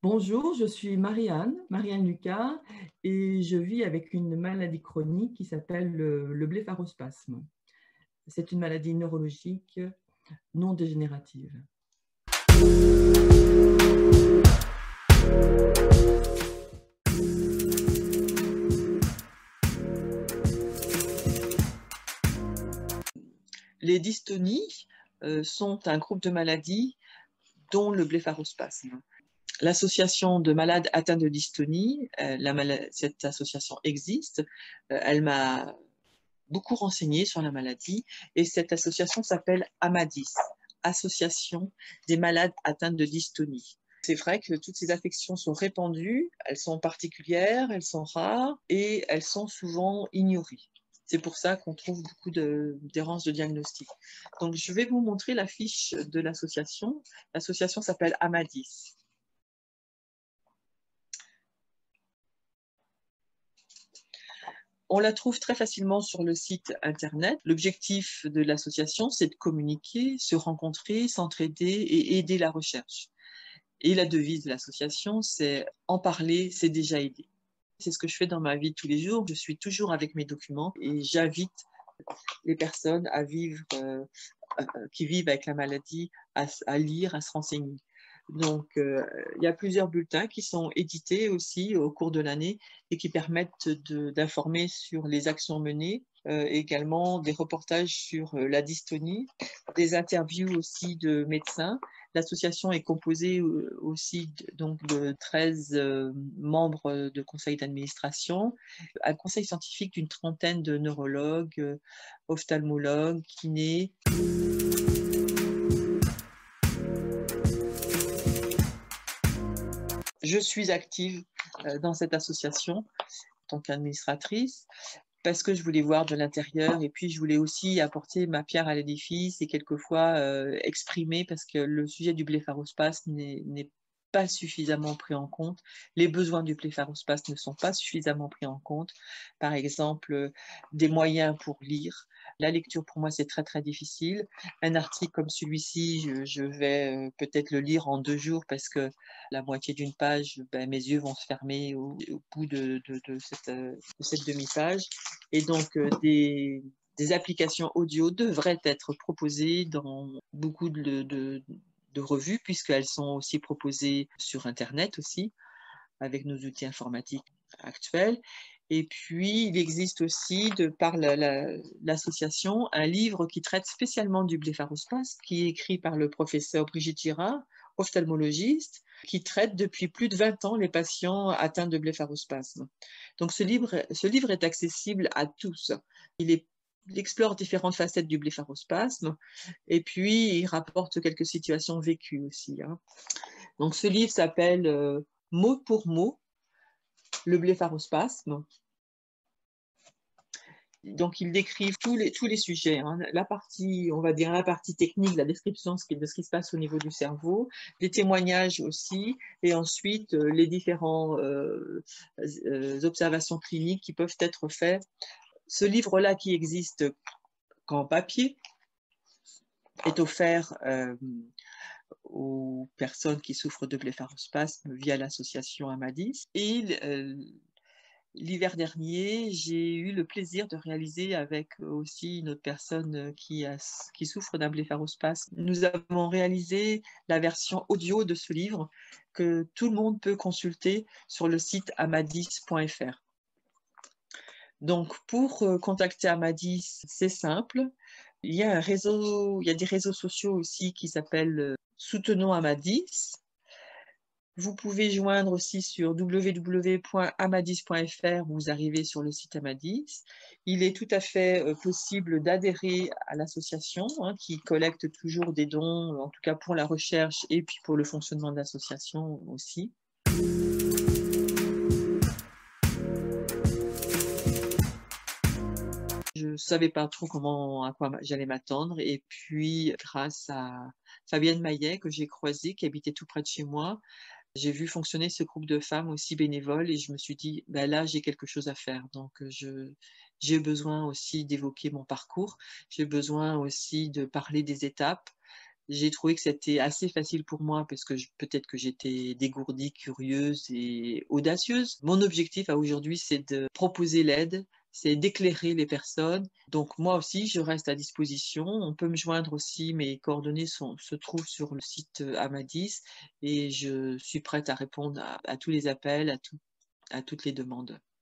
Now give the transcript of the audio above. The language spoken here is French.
Bonjour, je suis Marianne Lucas, et je vis avec une maladie chronique qui s'appelle le blépharospasme. C'est une maladie neurologique non dégénérative. Les dystonies sont un groupe de maladies dont le blépharospasme. L'association de malades atteints de dystonie, cette association existe, elle m'a beaucoup renseigné sur la maladie, et cette association s'appelle Amadis, Association des malades atteints de dystonie. C'est vrai que toutes ces affections sont répandues, elles sont particulières, elles sont rares et elles sont souvent ignorées. C'est pour ça qu'on trouve beaucoup d'errances de diagnostic. Donc, je vais vous montrer la fiche de l'association. L'association s'appelle Amadis. On la trouve très facilement sur le site internet. L'objectif de l'association, c'est de communiquer, se rencontrer, s'entraider et aider la recherche. Et la devise de l'association, c'est « En parler, c'est déjà aider ». C'est ce que je fais dans ma vie de tous les jours. Je suis toujours avec mes documents et j'invite les personnes qui vivent avec la maladie à lire, à se renseigner. Donc, il y a plusieurs bulletins qui sont édités aussi au cours de l'année et qui permettent d'informer sur les actions menées, également des reportages sur la dystonie, des interviews aussi de médecins. L'association est composée aussi de 13 membres de conseil d'administration, un conseil scientifique d'une trentaine de neurologues, ophtalmologues, kinés. Je suis active dans cette association en tant qu'administratrice parce que je voulais voir de l'intérieur et puis je voulais aussi apporter ma pierre à l'édifice et quelquefois exprimer, parce que le sujet du blépharospasme n'est pas suffisamment pris en compte. Les besoins du blépharospasme ne sont pas suffisamment pris en compte. Par exemple, des moyens pour lire. La lecture, pour moi, c'est très, très difficile. Un article comme celui-ci, je vais peut-être le lire en 2 jours parce que la moitié d'une page, mes yeux vont se fermer au bout de cette demi-page. Et donc, des applications audio devraient être proposées dans beaucoup de revues, puisqu'elles sont aussi proposées sur Internet aussi, avec nos outils informatiques actuels. Et puis, il existe aussi, par l'association, un livre qui traite spécialement du blépharospasme, qui est écrit par le professeur Brigitte Girard, ophtalmologiste, qui traite depuis plus de 20 ans les patients atteints de blépharospasme. Donc, ce livre est accessible à tous. Il explore différentes facettes du blépharospasme et puis il rapporte quelques situations vécues aussi. Donc, ce livre s'appelle Mot pour mot, le blépharospasme. Donc, ils décrivent tous les sujets, la partie, on va dire, la partie technique, la description de ce qui se passe au niveau du cerveau, les témoignages aussi, et ensuite les différentes observations cliniques qui peuvent être faites. Ce livre-là, qui existe qu'en papier, est offert aux personnes qui souffrent de blépharospasme via l'association Amadis. Et l'hiver dernier, j'ai eu le plaisir de réaliser avec aussi une autre personne qui souffre d'un blépharospasme. Nous avons réalisé la version audio de ce livre que tout le monde peut consulter sur le site amadis.fr. Donc, pour contacter Amadis, c'est simple. Il y a des réseaux sociaux aussi qui s'appellent Soutenons Amadis. Vous pouvez joindre aussi sur www.amadis.fr, vous arrivez sur le site Amadis. Il est tout à fait possible d'adhérer à l'association qui collecte toujours des dons, en tout cas pour la recherche et puis pour le fonctionnement de l'association aussi. Je ne savais pas trop à quoi j'allais m'attendre, et puis grâce à Fabienne Maillet que j'ai croisée, qui habitait tout près de chez moi, j'ai vu fonctionner ce groupe de femmes aussi bénévoles et je me suis dit, là, j'ai quelque chose à faire. Donc, j'ai besoin aussi d'évoquer mon parcours. J'ai besoin aussi de parler des étapes J'ai trouvé que c'était assez facile pour moi parce que peut-être que j'étais dégourdie, curieuse et audacieuse. Mon objectif à aujourd'hui, c'est de proposer l'aide, c'est d'éclairer les personnes. Donc moi aussi, je reste à disposition. On peut me joindre aussi, mes coordonnées se trouvent sur le site Amadis et je suis prête à répondre à tous les appels, à toutes les demandes.